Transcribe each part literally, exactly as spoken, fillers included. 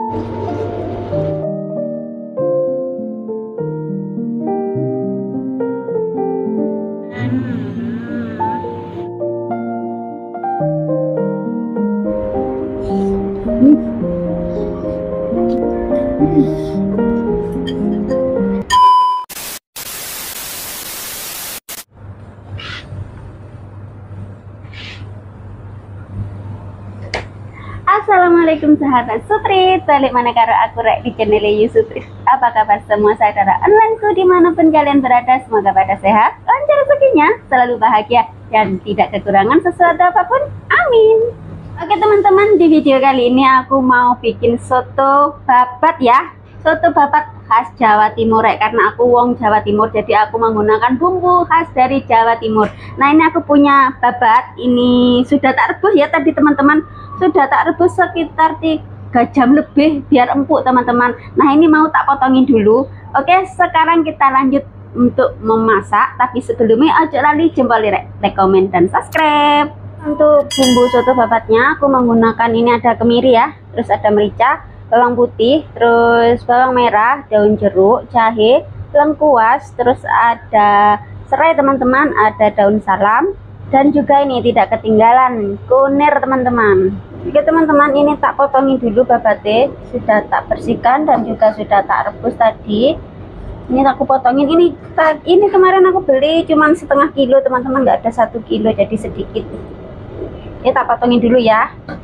Assalamualaikum sahabat Suprit, balik mana karo aku rek di channel Yusuprit. Apa kabar semua saudara onlineku dimanapun kalian berada, semoga pada sehat, lancar rezekinya, selalu bahagia dan tidak kekurangan sesuatu apapun, amin. Oke teman-teman, di video kali ini aku mau bikin soto babat ya, soto babat khas Jawa Timur rek, karena aku wong Jawa Timur jadi aku menggunakan bumbu khas dari Jawa Timur. Nah ini aku punya babat, ini sudah tak rebus ya tadi teman-teman, sudah tak rebus sekitar tiga jam lebih biar empuk teman-teman. Nah ini mau tak potongin dulu. Oke, sekarang kita lanjut untuk memasak, tapi sebelumnya aja lali jempol like, like, komen, dan subscribe. Untuk bumbu soto babatnya aku menggunakan ini ada kemiri ya, terus ada merica, bawang putih, terus bawang merah, daun jeruk, jahe, lengkuas, terus ada serai teman-teman, ada daun salam, dan juga ini tidak ketinggalan kunir teman-teman. Oke teman-teman, ini tak potongin dulu babatnya, sudah tak bersihkan dan juga sudah tak rebus tadi. Ini aku potongin, ini ini kemarin aku beli cuman setengah kilo teman-teman, nggak ada satu kilo jadi sedikit. Ini tak potongin dulu ya.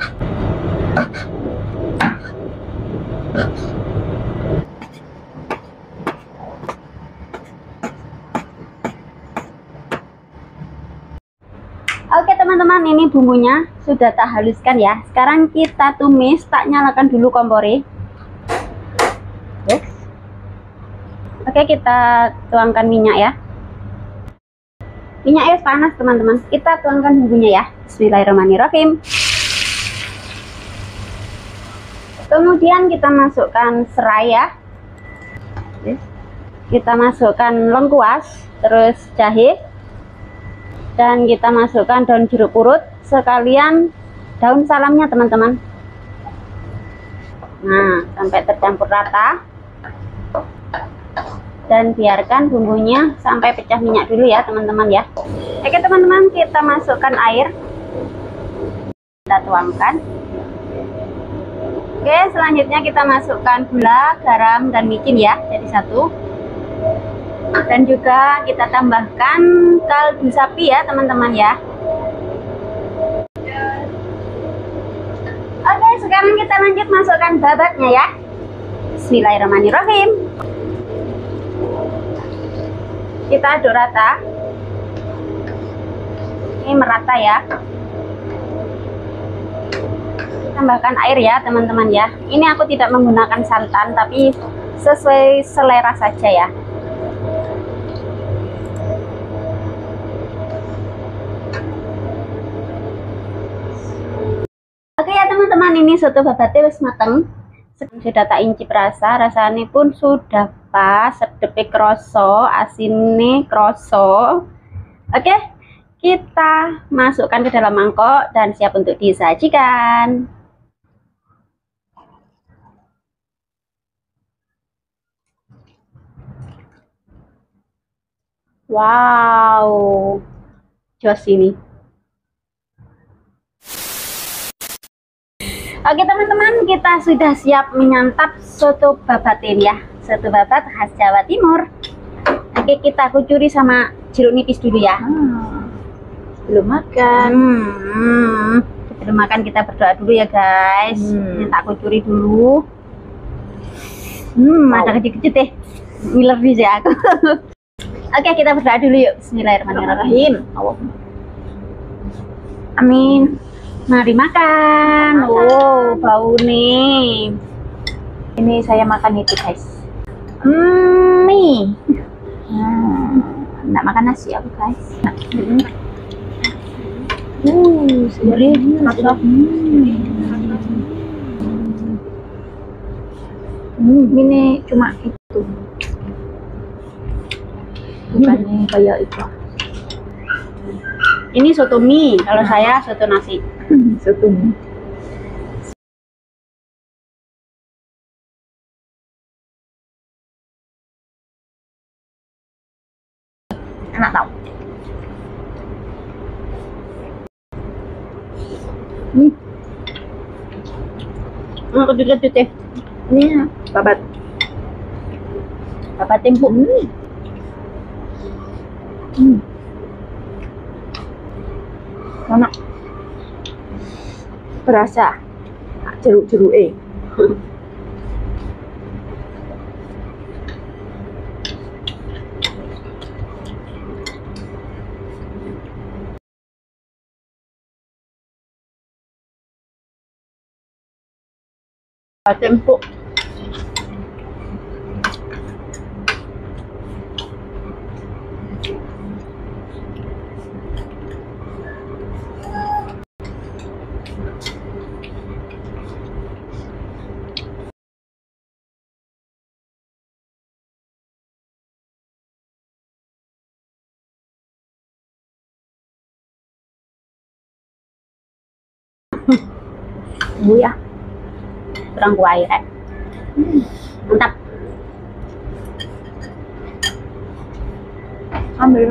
Oke teman-teman, ini bumbunya sudah tak haluskan ya. Sekarang kita tumis, tak nyalakan dulu kompornya. Yes. Oke, kita tuangkan minyak ya. Minyak es panas teman-teman. Kita tuangkan bumbunya ya. Bismillahirrahmanirrahim. Kemudian kita masukkan serai ya. Yes. Kita masukkan lengkuas, terus jahe. Dan kita masukkan daun jeruk purut sekalian daun salamnya teman-teman. Nah, sampai tercampur rata. Dan biarkan bumbunya sampai pecah minyak dulu ya teman-teman ya. Oke teman-teman, kita masukkan air. Kita tuangkan. Oke, selanjutnya kita masukkan gula, garam, dan micin ya, jadi satu. Dan juga kita tambahkan kaldu sapi ya teman-teman ya. Oke, sekarang kita lanjut masukkan babatnya ya. Bismillahirrahmanirrahim. Kita aduk rata. Ini merata ya. Tambahkan air ya teman-teman ya. Ini aku tidak menggunakan santan, tapi sesuai selera saja ya. Oke ya teman-teman, ini soto babatnya wis mateng. Sudah tak incip rasa, rasanya pun sudah pas, sedepe kroso, asinnya kroso. Oke, kita masukkan ke dalam mangkok dan siap untuk disajikan. Wow, jos ini. Oke teman-teman, kita sudah siap menyantap soto babat ini ya. Soto babat khas Jawa Timur. Oke, kita kucuri sama jeruk nipis dulu ya. Hmm. Sebelum makan. Hmm. Sebelum makan kita berdoa dulu ya guys. Hmm. Ini tak kucuri dulu. Hmm, wow. Ada kecil-kecil deh. Ngiler bisa aku. Oke, kita berdoa dulu yuk. Bismillahirrahmanirrahim. Amin. Mari makan. Oh, bau nih. Ini saya makan itu guys. Hmm, nih. Hmm, nggak makan nasi aku guys. Hmm. Uh, sendiri rasa. Hmm. Hmm, ini cuma itu. Bukannya kayak itu. Ini soto mie, kalau saya soto nasi. Soto mie. enak tau. Hmm. Nah, kecut-kecut deh. Ini babat. Babat tempo. Hmm. Hmm. Enak. Berasa jeruk-jeruk eh. Tempo. Bu ya. Kurang kuai eh. Hmm, mantap. Ambil.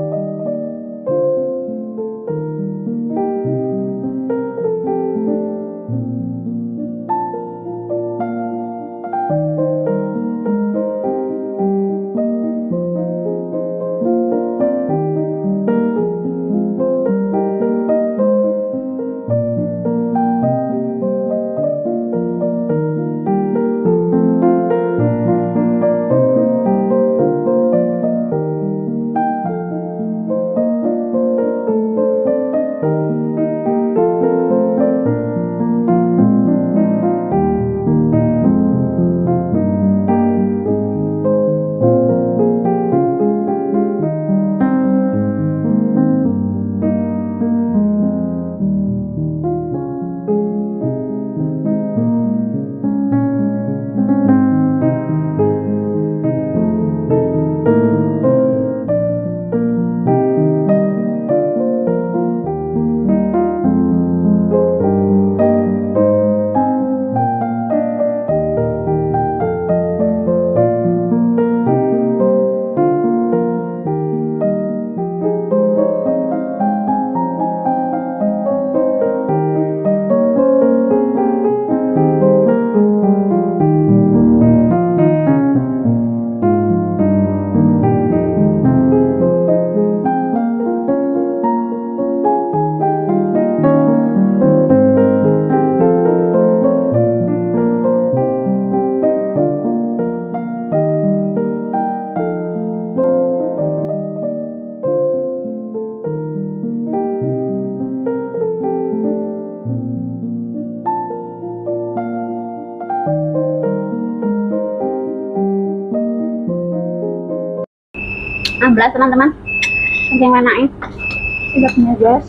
Amblas teman-teman, yang manain Udah punya gas.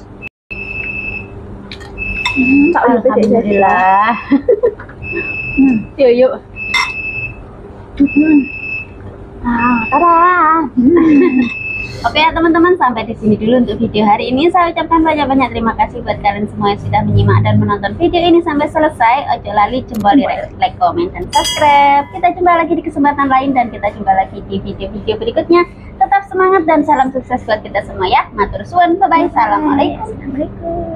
Hmm, alhamdulillah. Hmm, yuk yuk. Hmm. Ah, tada. Oke ya teman-teman, sampai di sini dulu untuk video hari ini. Saya ucapkan banyak-banyak terima kasih buat kalian semua yang sudah menyimak dan menonton video ini sampai selesai. Ojo lali jempol di like, comment, dan subscribe. Kita jumpa lagi di kesempatan lain dan kita jumpa lagi di video-video berikutnya. Tetap semangat dan salam sukses buat kita semua ya. Matur suwun, bye bye. Assalamualaikum.